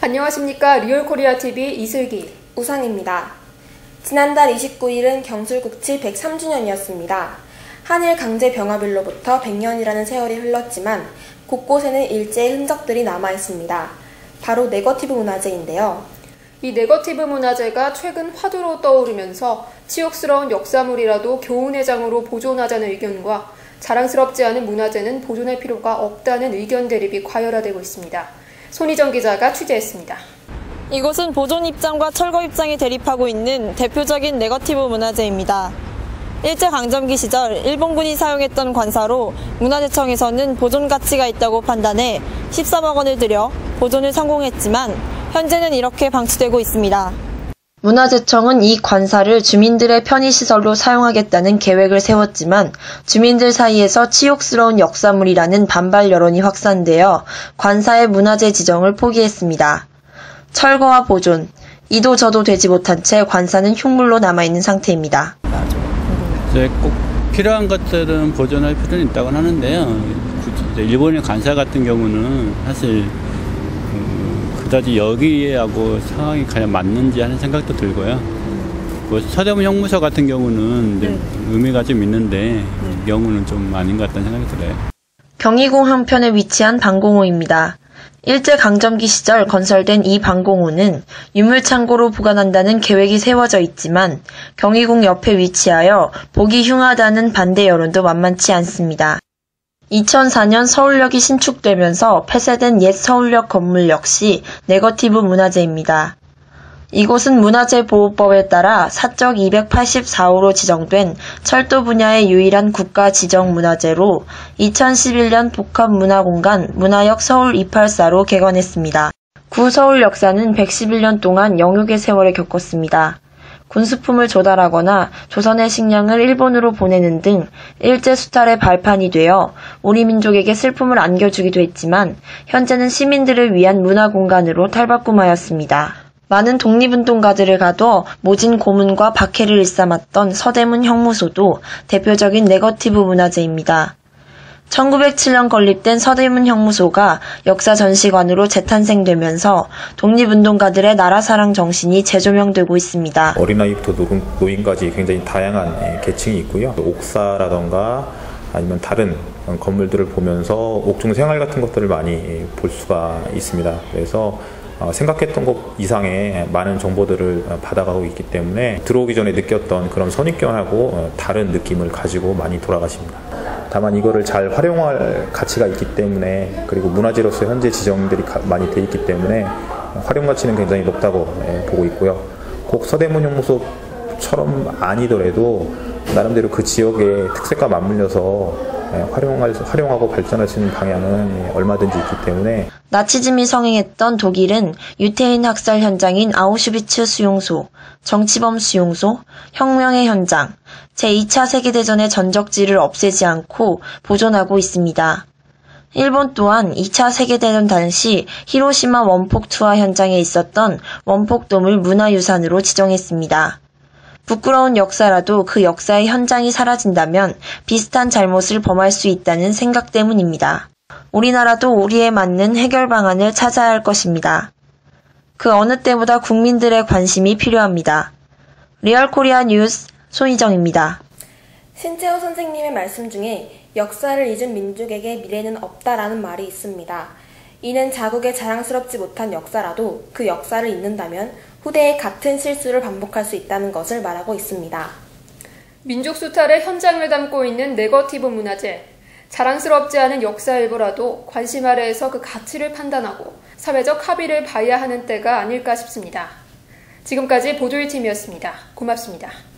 안녕하십니까. 리얼코리아TV 이슬기 우상입니다. 지난달 29일은 경술국치 103주년이었습니다. 한일 강제 병합일로부터 100년이라는 세월이 흘렀지만 곳곳에는 일제의 흔적들이 남아있습니다. 바로 네거티브 문화재인데요. 이 네거티브 문화재가 최근 화두로 떠오르면서 치욕스러운 역사물이라도 교훈회장으로 보존하자는 의견과 자랑스럽지 않은 문화재는 보존할 필요가 없다는 의견 대립이 과열화되고 있습니다. 손희정 기자가 취재했습니다. 이곳은 보존 입장과 철거 입장이 대립하고 있는 대표적인 네거티브 문화재입니다. 일제강점기 시절 일본군이 사용했던 관사로 문화재청에서는 보존 가치가 있다고 판단해 13억 원을 들여 보존을 성공했지만 현재는 이렇게 방치되고 있습니다. 문화재청은 이 관사를 주민들의 편의시설로 사용하겠다는 계획을 세웠지만 주민들 사이에서 치욕스러운 역사물이라는 반발 여론이 확산되어 관사의 문화재 지정을 포기했습니다. 철거와 보존, 이도 저도 되지 못한 채 관사는 흉물로 남아있는 상태입니다. 이제 꼭 필요한 것들은 보존할 필요는 있다고 하는데요. 일본의 관사 같은 경우는 사실 그다지 여기하고 상황이 과연 맞는지 하는 생각도 들고요. 뭐 서대문 형무소 같은 경우는 의미가 좀 있는데 이 경우는 좀 아닌 것 같다는 생각이 들어요. 경희궁 한편에 위치한 방공호입니다. 일제강점기 시절 건설된 이 방공호는 유물창고로 보관한다는 계획이 세워져 있지만 경희궁 옆에 위치하여 보기 흉하다는 반대 여론도 만만치 않습니다. 2004년 서울역이 신축되면서 폐쇄된 옛 서울역 건물 역시 네거티브 문화재입니다. 이곳은 문화재보호법에 따라 사적 284호로 지정된 철도 분야의 유일한 국가 지정 문화재로 2011년 복합문화공간 문화역 서울 284로 개관했습니다. 구 서울 역사는 111년 동안 영육의 세월을 겪었습니다. 군수품을 조달하거나 조선의 식량을 일본으로 보내는 등 일제 수탈의 발판이 되어 우리 민족에게 슬픔을 안겨주기도 했지만 현재는 시민들을 위한 문화공간으로 탈바꿈하였습니다. 많은 독립운동가들을 가둬 모진 고문과 박해를 일삼았던 서대문 형무소도 대표적인 네거티브 문화재입니다. 1907년 건립된 서대문 형무소가 역사전시관으로 재탄생되면서 독립운동가들의 나라사랑 정신이 재조명되고 있습니다. 어린아이부터 노인까지 굉장히 다양한 계층이 있고요. 옥사라던가 아니면 다른 건물들을 보면서 옥중 생활 같은 것들을 많이 볼 수가 있습니다. 그래서 생각했던 것 이상의 많은 정보들을 받아가고 있기 때문에 들어오기 전에 느꼈던 그런 선입견하고 다른 느낌을 가지고 많이 돌아가십니다. 다만 이거를 잘 활용할 가치가 있기 때문에 그리고 문화재로서 현재 지정들이 많이 돼 있기 때문에 활용 가치는 굉장히 높다고 보고 있고요. 꼭 서대문 형무소처럼 아니더라도 나름대로 그 지역의 특색과 맞물려서 활용하고 발전할 수 있는 방향은 얼마든지 있기 때문에 나치즘이 성행했던 독일은 유태인 학살 현장인 아우슈비츠 수용소, 정치범 수용소, 혁명의 현장, 제2차 세계대전의 전적지를 없애지 않고 보존하고 있습니다. 일본 또한 2차 세계대전 당시 히로시마 원폭 투하 현장에 있었던 원폭돔을 문화유산으로 지정했습니다. 부끄러운 역사라도 그 역사의 현장이 사라진다면 비슷한 잘못을 범할 수 있다는 생각 때문입니다. 우리나라도 우리에 맞는 해결 방안을 찾아야 할 것입니다. 그 어느 때보다 국민들의 관심이 필요합니다. 리얼코리아 뉴스 손희정입니다. 신채호 선생님의 말씀 중에 역사를 잊은 민족에게 미래는 없다라는 말이 있습니다. 이는 자국에 자랑스럽지 못한 역사라도 그 역사를 잊는다면 후대에 같은 실수를 반복할 수 있다는 것을 말하고 있습니다. 민족 수탈의 현장을 담고 있는 네거티브 문화재. 자랑스럽지 않은 역사 일부라도 관심 아래에서 그 가치를 판단하고 사회적 합의를 봐야 하는 때가 아닐까 싶습니다. 지금까지 보도일팀이었습니다. 고맙습니다.